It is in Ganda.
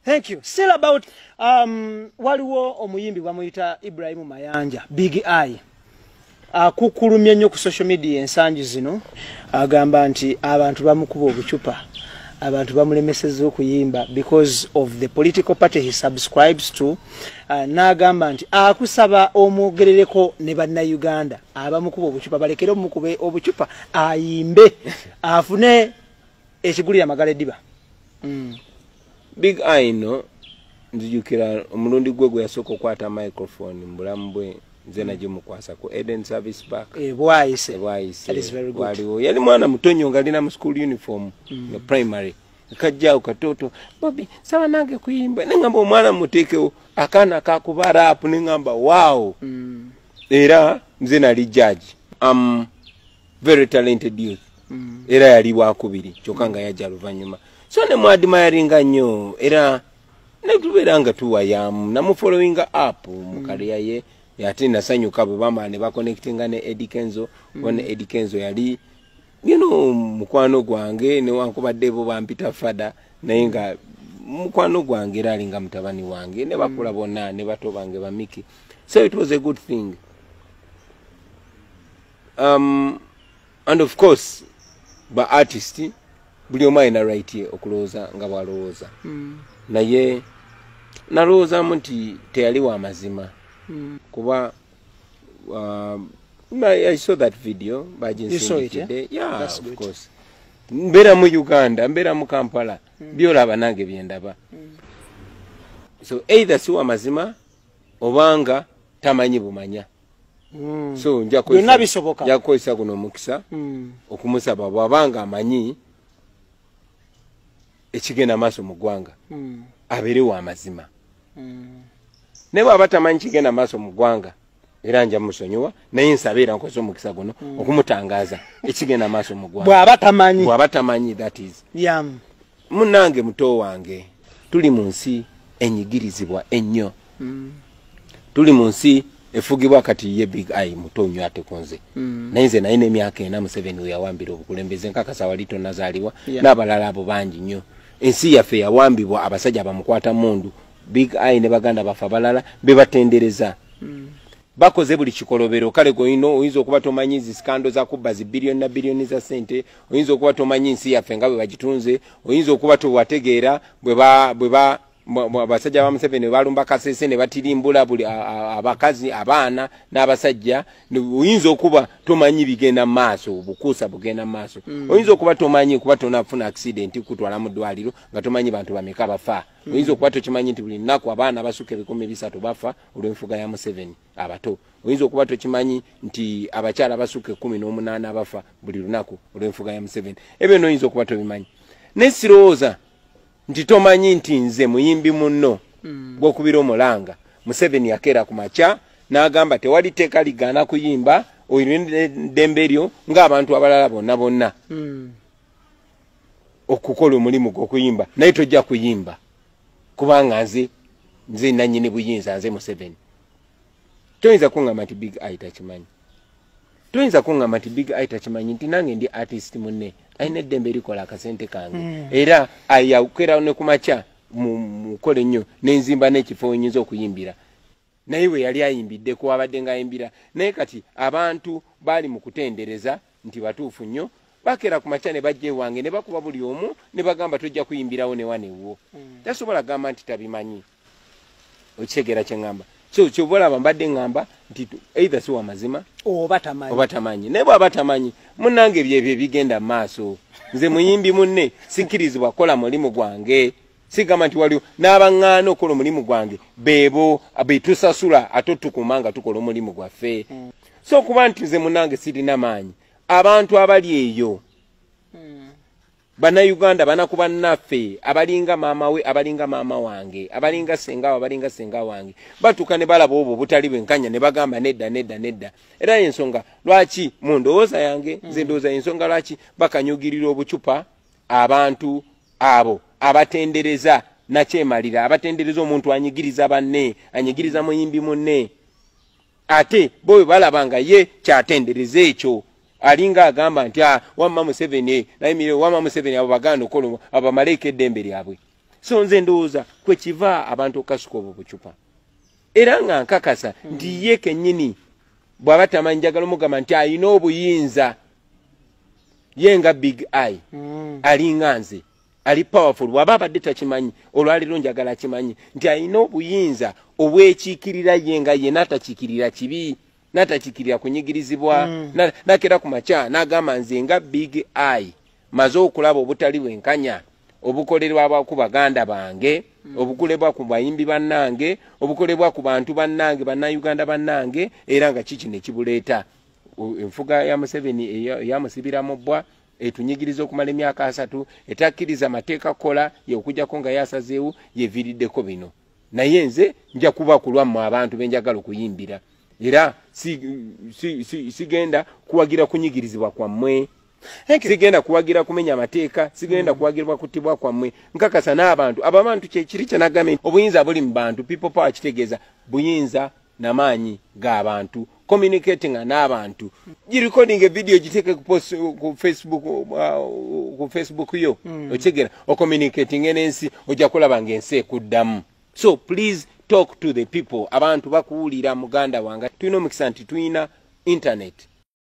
Thank you. Still about waliwo omuyimbi bamuyita Ibrahim Mayanja, Big Eye. Kukulumya nnyo ku social media ensangi zino agamba nti abantu bamukuba obucupa, abantu bamulemeseza okuyimba because of the political party he subscribes to. N'agamba nti akusaba omwogerereko ne bannayuganda abamukuba obucupa balekere omukube obucupa ayimbe afune ekigulira amagala eddiba. Big Eye no nzijukira omulundi gwe yasooka okwata microphone mbulamu bwe nze naje mukwasa ku Eden Service Park bwayise. That is very good. Waliwo yali mwana mutonyo ngalina mu school uniform ya primary kajjao katoto Bobi sawa nange kuyimba nengamba omwana mutekewo akana kakuba rap nengamba wow. Era nze nali judge. Very talented youth. Era yali wakubiri kyokanga yajja luvanyuma. So ne mwadmiringa nnyo era netuberanga tuwayamu namu following up mu career ye yati nasanyuka bwe bama ne baconnectinga ne Eddie Kenzo. One Eddie Kenzo yali mukwano gwange ne wankubadde bo bampita fada naye nga mukwano gwange era alinga mutabani wange ne bakula bonna ne bato bange bamiki. So it was a good thing. And of course ba artist buli omu alina right ye okulowooza nga bw'alowooza. Naye nalowoozaamu nti teyali wa mazima. Kuba I saw that video. You saw it, yeah? Yeah, that's of good. course. Mbera mu Uganda, mbera mu Kampala, byolaba nange byendaba. So either si wa mazima obanga tamanyi bumanya. So nja kwesa kuno mukisa okumusaba bwabanga amanyi ekigenda maaso mu ggwanga abere wa mazima. Ne bwaba tamanyi kigenda maaso mu ggwanga era nja musonyiwa naye nsabeera nkoze omukisa guno okumutangaza ekigenda maaso mu ggwanga bwaba tamanyi that is. Munnange muto wange tuli mu nsi enyigirizibwa ennyo. Tuli mu nsi efugibwa kati ye Big Eye muto nnyo ate konze. Naye nze naye n'emyaka 47 we yawambira obukulembeze nkakasa wali tonnazaalibwa n'abalala abo bangi nnyo. Ensi yaffe yawambibwa abasajja bamukwata mundu. Big Eye ne baganda bafa balala bebatendereza. Bakoze buli kikolobero kale goino oyinza okuba tomanyi zi scandals za kubba zi billion na billion za sente, oyinza okuba tomanyi nsi yaffe nga bwe bagitunze, oyinza okuba towategeera bwe abasajja ba Museveni balumba kasese ne batirimbula buli abakazi abaana n'abasajja. Oyinza okuba tomanyi bigenda maaso obukuusa bugenda maaso. Oyinza okuba tomanyi kuba tonafuna accident kutwala mu ddwaliro nga tomanyi bantu bameka bafa. Oyinza okuba tokimanyi nti buli nnaku abaana basuka 130 bafa olw'enfuga ya Museveni abato. Oyinza okuba tokimanyi nti abakyala basuka 18 bafa buli lunaku olw'enfuga ya Museveni. Ebyo oyinza okuba tobimanyi. Nesirowooza nti tomanyi nti nze muyimbi munno gw'okubira omulanga Museveni yakeera ku makya n'agamba tewali teeka ligaana kuyimba oyina eddembe lyo ng'abantu abalala bonna okukola omulimu gw'okuyimba naye tojja kuyimba kubanga nze nannyini buyinza nze Museveni. Toyinza kuŋŋamba nti Big Eye takimanyi. Toyinza kuŋŋamba nti Big Eye takimanyi nti nange ndi artist munne ayina eddembe likola akasente kange era ayawukera ne ku makya mukole nnyo n'enzimba n'ekifo wenyinza okuyimbira. Naye we yali ayimbidde ku abadde ng'ayimbira naye kati abantu bali mu kutendereza nti batuufu nnyo bakeera ku makya ne bajja ewange ne bakuba buli omu ne bagamba tojja kuyimbirawo ne wanewo. Tasobola gamba nti tabimanyi. Okitegeera kye ŋŋamba. So kyobalaba mbadde ŋŋamba nti either si wa mazima oba tamanyi. Naye bw'aba tamanyi munnange byebyo bigenda maaso. Nze muyimbi munne sikkirizibwa kukola mulimu gwange. Sigamba nti waliwo n'abaŋŋaana okukola omulimu gwange beebo betusasula ate tukumanga tukola omulimu gwaffe. So kuba nti nze munnange sirina maanyi abantu abali eyo Bannayuganda banakuba naffe abalinga maama we abalinga maama wange abalinga senga abalinga senga wange batuka ne balaba obwo butali bwenkanya ne bagamba nedda. Era ensonga lwaki mu ndowooza yange nze ndowooza ensonga lwaki bakanyugirira obucupa abantu abo abatendereza nakyemalira abatendereza omuntu anyigiriza banne anyigiriza muyimbi munne ate bo balabanga ye kyatendereza ekyo. Alinga agamba nti wamma Museveni naimire wamma Museveni abo baganda okolo aba maleke eddembe lyabwe. so nze ndowooza kwe kiva abantu okukasuka obwo bucupa era nga nkakasa nti ye kennyini bw'aba tamanyi njagala omugamba nti alina obuyinza ye nga big eye alinga nze ali powerful bw'aba abadde takimanyi olwaliro njagala akimanyi nti alina obuyinza obwekiikirira ye nga ye n'atakiikirira kibi n'atakiikirira kunyigirizibwa nakera ku makya n'agamba nze nga big eye maze okulaba obutali bwenkanya obukolerwa ku baganda bange obukolebwa ku bayimbi bannange obukolebwa ku bantu bannange bannayuganda bannange era nga kiki ne kibuleeta enfuga ya Museveni yamusibira mu bbwa etunyigiriza okumala emyaka 3 etakkiriza mateeka kola ye okujjako nga yasazeewo yeviiriddeko bino naye nze nja kuba kulwammwe abantu benjagala okuyimbira era sigenda kuwagira kunyigirizibwa kwammwe sigenda kuwagira kumenya amateeka sigenda kuwagirwa kutibwa kwammwe nkakasa n'abantu abantu kyekiri kyenagambye obuyinza buli mu bantu people power kitegeeza buyinza n'amaanyi g'abantu communicating n'abantu recording a video giteke ku Facebook yo okigera o communicating n'ensi ojja kulaba ng'ensi ekuddamu so please talk to the people abantu bakuwulira muganda wange tulina omukisa nti tulina internet